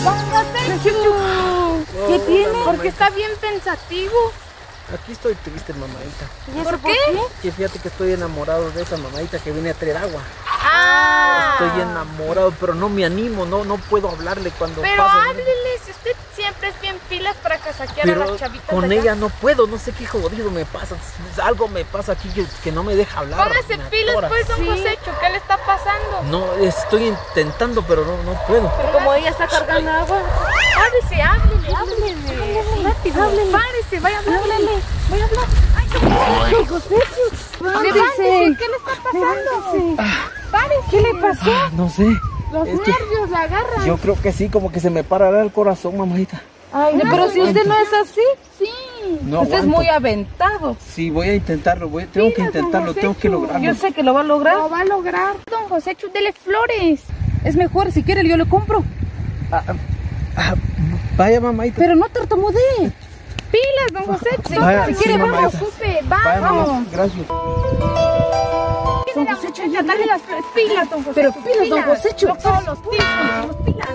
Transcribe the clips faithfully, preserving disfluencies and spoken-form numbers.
Don Josécho. ¿Qué tiene? Porque está bien pensativo. Aquí estoy triste, mamadita. ¿Y eso por qué? Que fíjate que estoy enamorado de esa mamadita que viene a traer agua. Ah. Estoy enamorado, pero no me animo, no, no puedo hablarle cuando Pero pasa. háblele, si usted siempre es bien pilas para casaquear Pero a las chavitas. con de acá. ella no puedo, no sé qué jodido me pasa. Algo me pasa aquí que, que no me deja hablar. Póngase me pilas atora. pues, don Sí. Josécho, ¿qué le está pasando? No, estoy intentando, pero no, no puedo. Pero como ella está cargando agua. Párese, háblele, háblele. Rápido, háblele. Párese, vaya a hablarle. Háblele. Voy a hablar. Ay, Don Josécho. levántese, ¿qué le está pasando? Párese. ¿Qué le pasó? Ah, no sé. Los Es que nervios la agarran. yo creo que sí, como que se me parará el corazón, mamadita. Ay, no, pero si usted no es así. Sí. No Usted es aguanto. muy aventado. Sí, voy a intentarlo, voy, tengo que Pilas, don intentarlo, tengo que Josécho. lograrlo. Yo sé que lo va a lograr. Lo va a lograr. Don Josécho, dele flores. Es mejor, si quiere yo le compro. Ah, ah, ah, vaya, mamadita. Pero no tartamudee. Pilas, don Josécho. Vaya, si sí, quiere, mamadita. vamos, Supe. Vaya, Vamos. mamá, gracias. Don Josécho, ya dale las flores. Pilas, don Josécho. Pero pilas, don Josécho. No todos los tips, los pilas.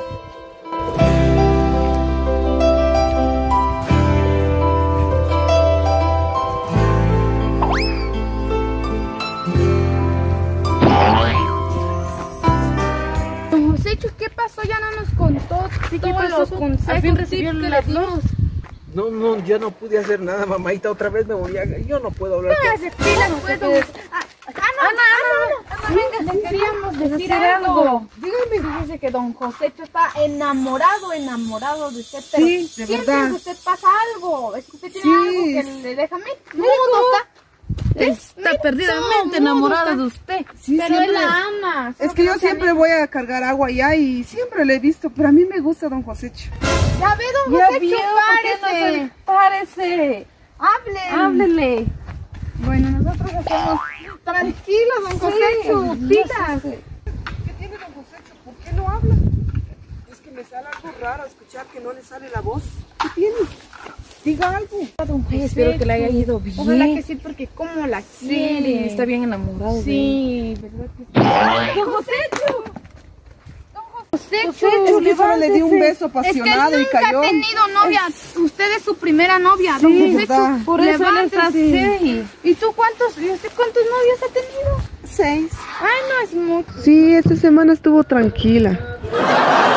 Don Josécho, ¿qué pasó? Ya no nos contó Sí, ¿qué todos pasó? los consejos. Al fin recibió que las le dimos. No, no, yo no pude hacer nada, mamadita, otra vez me volví a... Yo no puedo hablar. Póngase pilas, pues, don Josécho. Ah, Ana, Ana, Ana, venga, le queríamos decir algo. Dígame. Fíjese que don Josécho está enamorado, enamorado de usted, pero Sí, de siempre verdad. que usted pasa algo, es que usted tiene Sí. algo que le deja mira, mira cómo está. Está perdidamente enamorada de usted. Sí, Pero él siempre. la ama. Es que yo siempre voy a cargar agua allá y siempre le he visto, pero a mí me gusta don Josécho. Ya ve, don Ya Josécho, vio, ¿por qué no párese. se- Párese. Hablen. Háblele. Bueno, nosotros hacemos tranquilo, don Josécho, pilas. ¿Qué tiene don Josécho? ¿Por qué no habla? Es que me sale algo raro escuchar que no le sale la voz. ¿Qué tiene? Diga algo. Ay, espero que le haya ido bien. Ojalá que sí, porque como la Sí, quiere. está bien enamorado de él. Sí, ¿verdad que sí? ¡Don Josécho! ¡Don Josécho! Es que solo le di un beso Es que él apasionado y nunca cayó. ha tenido novia. Usted es su primera novia, don Sí, Josécho. verdad. Por eso él está Levántese. así. ¿Y tú cuántos, y usted cuántos novios ha tenido? Seis. Ay, no es mucho. Sí, esta semana estuvo tranquila.